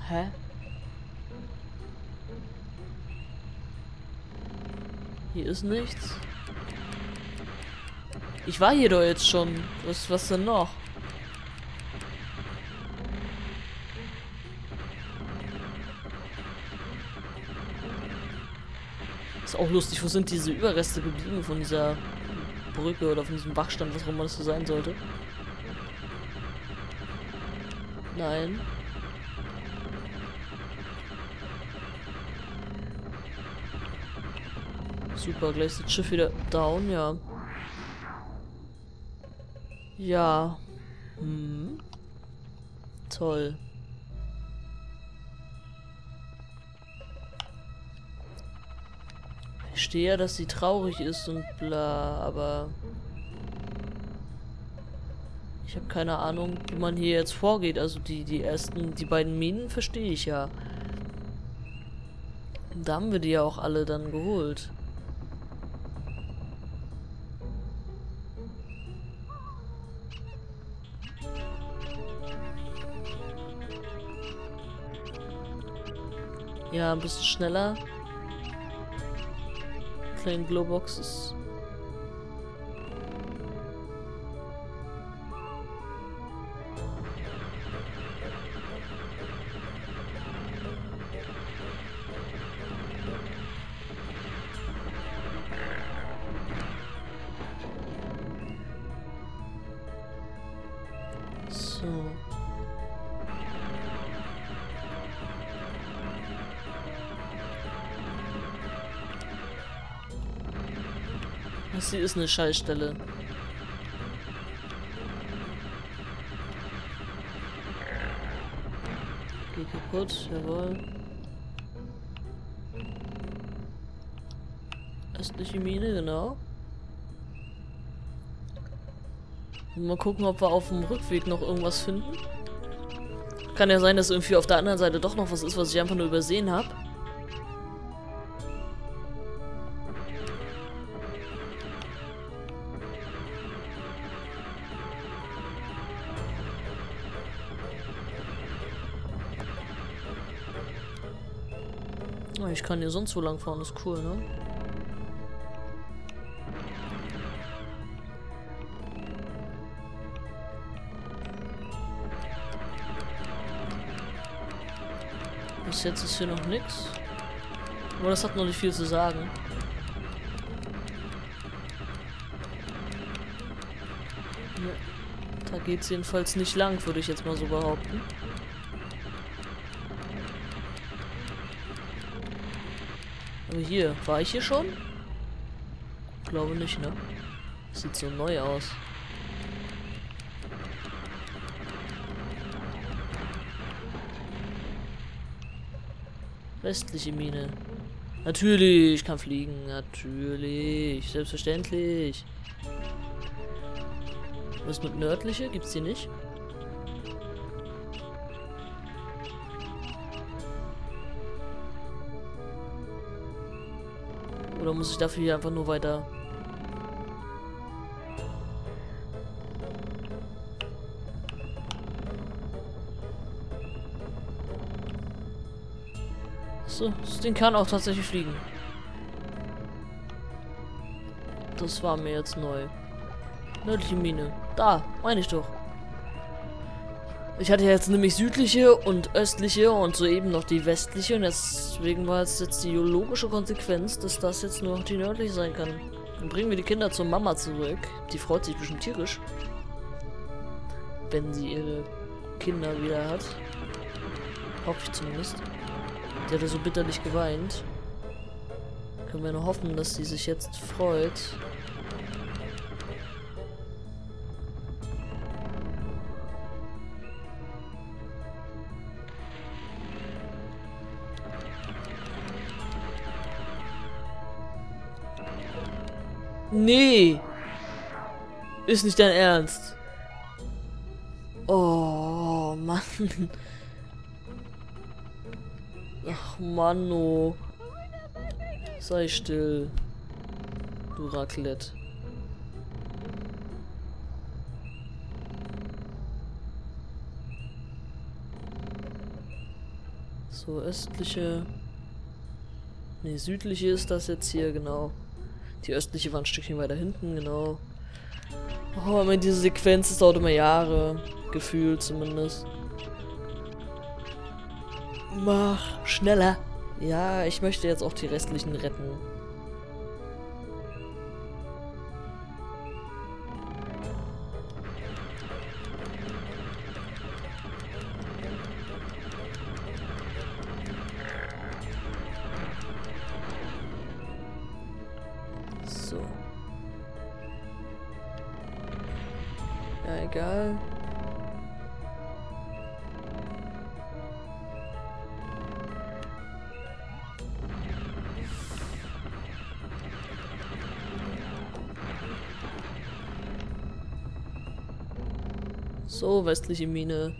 Hä? Hier ist nichts. Ich war hier doch jetzt schon. Was denn noch? Ist auch lustig, wo sind diese Überreste geblieben von dieser Brücke oder von diesem Wachstand, was auch immer das so sein sollte. Nein. Super, gleich ist das Schiff wieder down, ja. Ja. Toll. Ich verstehe ja, dass sie traurig ist und bla, aber ich habe keine Ahnung, wie man hier jetzt vorgeht. Also die beiden Minen verstehe ich ja. Und da haben wir die ja auch alle dann geholt. Ja, ein bisschen schneller. Kleine Glowboxes. So. Das hier ist eine Schallstelle. Geht kaputt, jawohl. Östliche Mine, genau. Mal gucken, ob wir auf dem Rückweg noch irgendwas finden. Kann ja sein, dass irgendwie auf der anderen Seite doch noch was ist, was ich einfach nur übersehen habe. Ich kann hier sonst wo lang fahren, ist cool, ne? Bis jetzt ist hier noch nichts. Aber das hat noch nicht viel zu sagen. Ne, da geht's jedenfalls nicht lang, würde ich jetzt mal so behaupten. Aber hier, war ich hier schon? Glaube nicht, ne? Sieht so neu aus. Westliche Mine. Natürlich, kann fliegen. Natürlich. Selbstverständlich. Was mit nördliche? Gibt's die nicht? Oder muss ich dafür hier einfach nur weiter? So, das Ding kann auch tatsächlich fliegen. Das war mir jetzt neu. Nördliche Mine. Da, meine ich doch. Ich hatte jetzt nämlich südliche und östliche und soeben noch die westliche und deswegen war es jetzt die logische Konsequenz, dass das jetzt nur noch die nördliche sein kann. Dann bringen wir die Kinder zur Mama zurück. Die freut sich bestimmt tierisch. Wenn sie ihre Kinder wieder hat. Hoffe ich zumindest. Die hat ja so bitterlich geweint. Können wir nur hoffen, dass sie sich jetzt freut. Nee. Ist nicht dein Ernst. Oh, Mann. Ach, Manno. Sei still. Du Raclette. So, östliche... Ne, südliche ist das jetzt hier, genau. Die östliche war ein Stückchen weiter hinten, genau. Oh, immer diese Sequenz, das dauert immer Jahre. Gefühlt zumindest. Mach schneller. Ja, ich möchte jetzt auch die restlichen retten. So. Ja, egal. So, westliche Mine.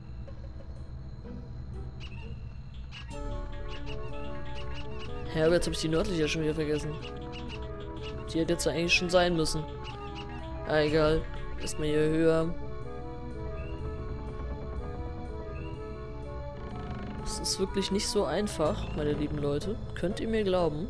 Ja, aber jetzt habe ich die nördliche schon wieder vergessen. Die hätte jetzt eigentlich schon sein müssen. Ah, egal. Erstmal hier höher. Es ist wirklich nicht so einfach, meine lieben Leute. Könnt ihr mir glauben?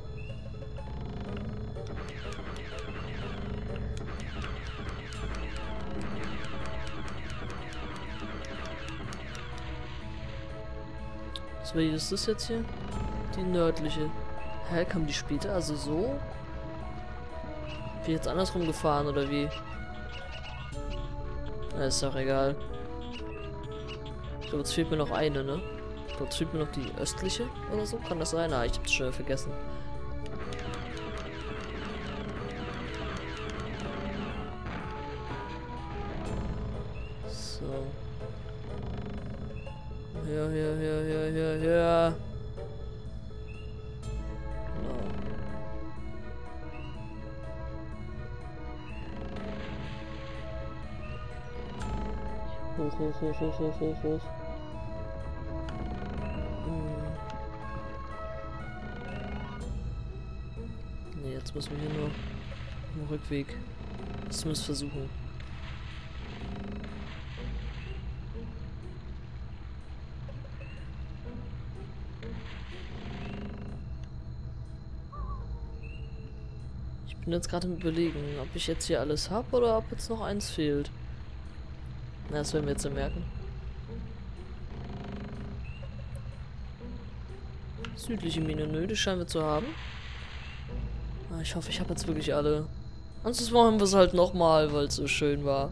So, wie ist das jetzt hier? Die nördliche. Hä, kam die später? Also so? Bin ich jetzt andersrum gefahren oder wie? Na, ist doch egal. Ich glaube, jetzt fehlt mir noch eine, ne? Ich glaube, jetzt fehlt mir noch die östliche oder so. Kann das sein? Ah, ich hab's schon vergessen. So. Ja. Hoch. Ne, jetzt müssen wir hier nur im Rückweg zumindest versuchen. Ich bin jetzt gerade im Überlegen, ob ich jetzt hier alles habe oder ob jetzt noch eins fehlt. Na, das werden wir jetzt ja merken. Südliche Mine, nö, die scheinen wir zu haben. Ah, ich hoffe, ich habe jetzt wirklich alle. Ansonsten machen wir es halt nochmal, weil es so schön war.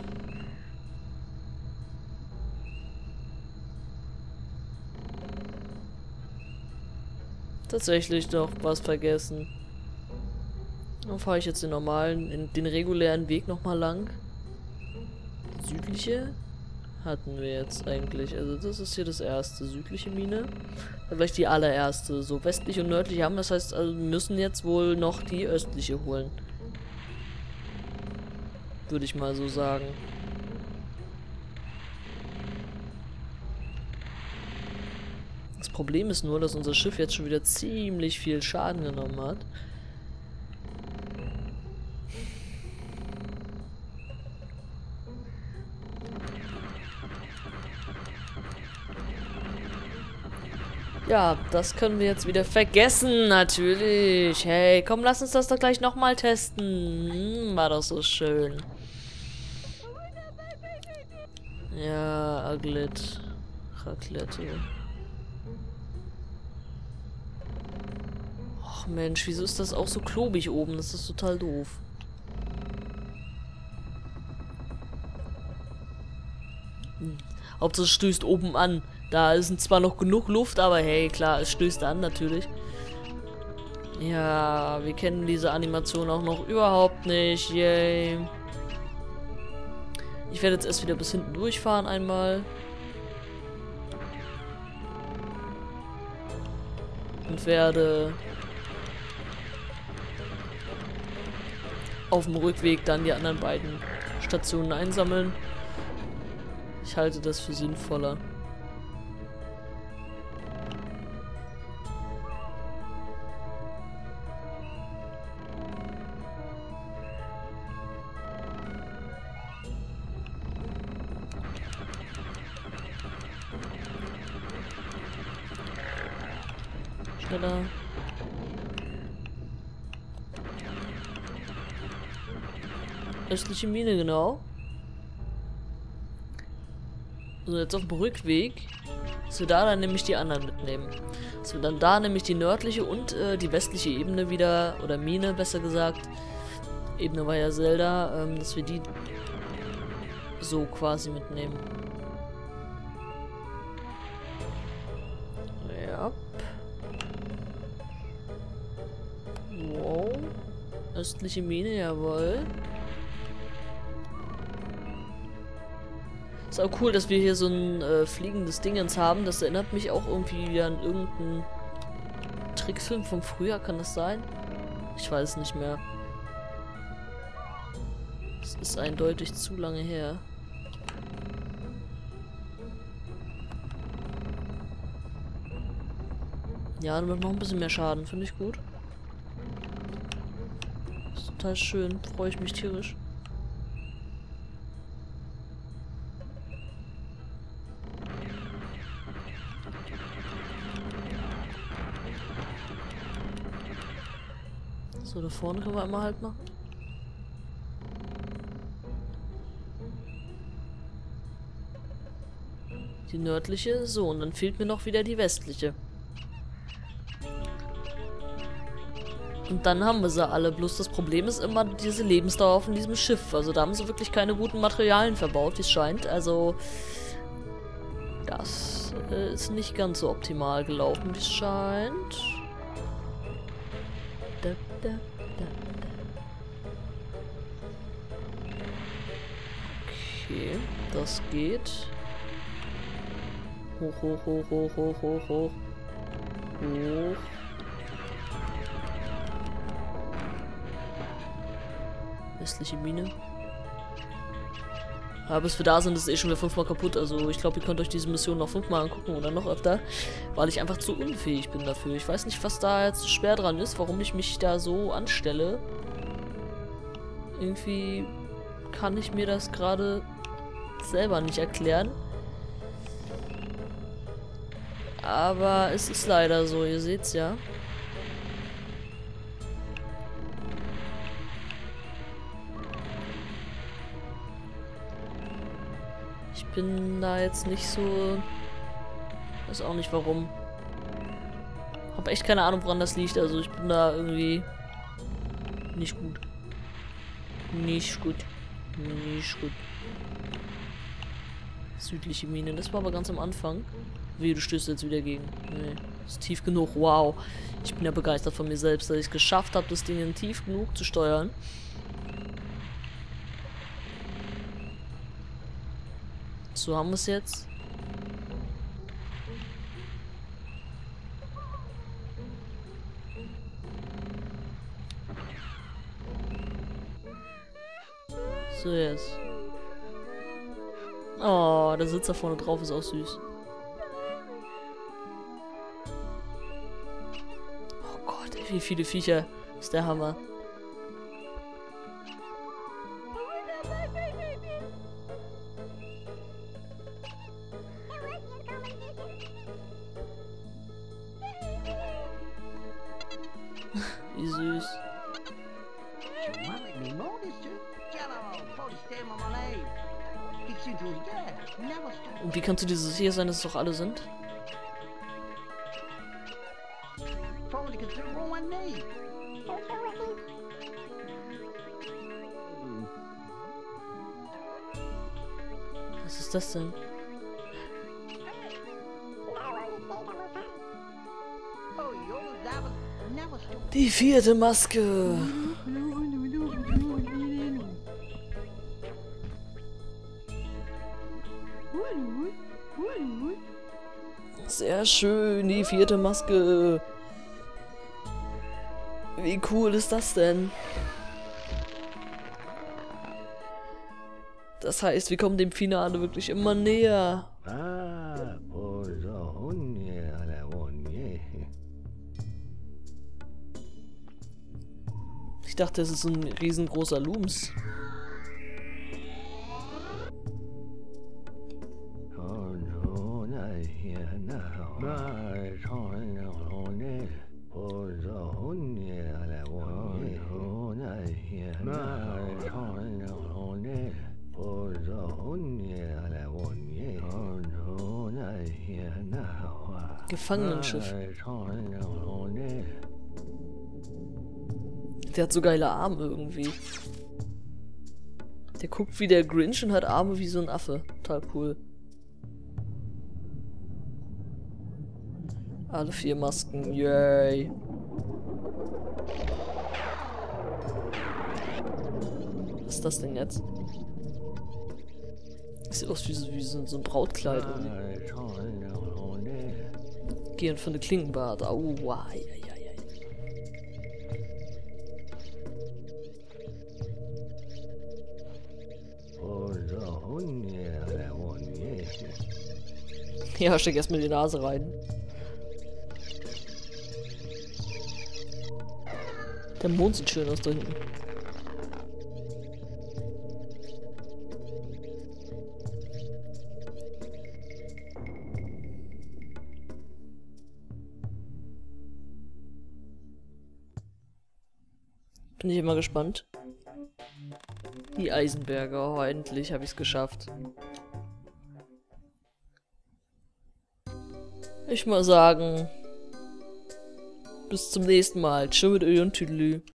Tatsächlich noch was vergessen. Dann fahre ich jetzt den normalen, den regulären Weg nochmal lang. Südliche hatten wir jetzt eigentlich. Also das ist hier das erste. Südliche Mine. Vielleicht die allererste. So westliche und nördliche haben. Das heißt, also wir müssen jetzt wohl noch die östliche holen. Würde ich mal so sagen. Das Problem ist nur, dass unser Schiff jetzt schon wieder ziemlich viel Schaden genommen hat. Ja, das können wir jetzt wieder vergessen, natürlich. Hey, komm, lass uns das doch gleich nochmal testen. War doch so schön. Ja, Aglet. Raclette. Ach Mensch, wieso ist das auch so klobig oben? Das ist total doof. Hauptsache es stößt oben an. Da ist zwar noch genug Luft, aber hey, klar, es stößt an natürlich. Ja, wir kennen diese Animation auch noch überhaupt nicht. Yay. Ich werde jetzt erst wieder bis hinten durchfahren einmal. Und werde auf dem Rückweg dann die anderen beiden Stationen einsammeln. Ich halte das für sinnvoller. schneller. Östliche Mine, genau. So, jetzt auf dem Rückweg, dass wir da dann nämlich die anderen mitnehmen. Dass wir dann da nämlich die nördliche und die westliche Ebene wieder, oder Mine besser gesagt, Ebene war ja Zelda, dass wir die so quasi mitnehmen. Ja. Wow. Östliche Mine, jawohl. Ist auch cool, dass wir hier so ein fliegendes Dingens haben. Das erinnert mich auch irgendwie an irgendeinen Trickfilm vom Frühjahr, kann das sein? Ich weiß nicht mehr. Es ist eindeutig zu lange her. Ja, dann macht noch ein bisschen mehr Schaden, finde ich gut. Ist total schön, freue ich mich tierisch. So, da vorne können wir einmal halt machen. Die nördliche. So, und dann fehlt mir noch wieder die westliche. Und dann haben wir sie alle. Bloß das Problem ist immer diese Lebensdauer von diesem Schiff. Also da haben sie wirklich keine guten Materialien verbaut, wie es scheint. Also das ist nicht ganz so optimal gelaufen, wie es scheint. Da, da, da, da. Okay, das geht. Hoch, hoch, hoch, hoch, hoch, hoch, hoch. Hoch. Westliche Mine. Aber bis wir da sind, ist es eh schon wieder 5-mal kaputt. Also ich glaube, ihr könnt euch diese Mission noch 5-mal angucken oder noch öfter. Weil ich einfach zu unfähig bin dafür. Ich weiß nicht, was da jetzt schwer dran ist, warum ich mich da so anstelle. Irgendwie kann ich mir das gerade selber nicht erklären. Aber es ist leider so, ihr seht's ja. Ich bin da jetzt nicht so... Weiß auch nicht warum. Hab echt keine Ahnung, woran das liegt. Also ich bin da irgendwie... Nicht gut. Nicht gut. Nicht gut. Südliche Mine. Das war aber ganz am Anfang. Wie, du stößt jetzt wieder gegen. Nee. Ist tief genug. Wow. Ich bin ja begeistert von mir selbst, dass ich es geschafft habe, das Ding tief genug zu steuern. So haben wir es jetzt. So jetzt. Oh, der Sitz da vorne drauf ist auch süß. Oh Gott, ey, wie viele Viecher. Das ist der Hammer. Wie süß. Und wie kannst du dir so sicher sein, dass es doch alle sind? Was ist das denn? Die 4. Maske. Sehr schön, die 4. Maske. Wie cool ist das denn? Das heißt, wir kommen dem Finale wirklich immer näher. Ich dachte, es ist so ein riesengroßer Looms. Gefangenenschiff. Der hat so geile Arme irgendwie. Der guckt wie der Grinch und hat Arme wie so ein Affe. Total cool. Alle 4 Masken. Yay. Was ist das denn jetzt? Das sieht aus wie so ein Brautkleid irgendwie. Gehen für eine Klingenbart. Au, wow. Ja, steck erstmal die Nase rein. Der Mond sieht schön aus da hinten. Bin ich immer gespannt. Die Eisenberger. Oh, endlich habe ich es geschafft. Ich mal sagen, bis zum nächsten Mal. Tschüss mit Öl und Tüdelü.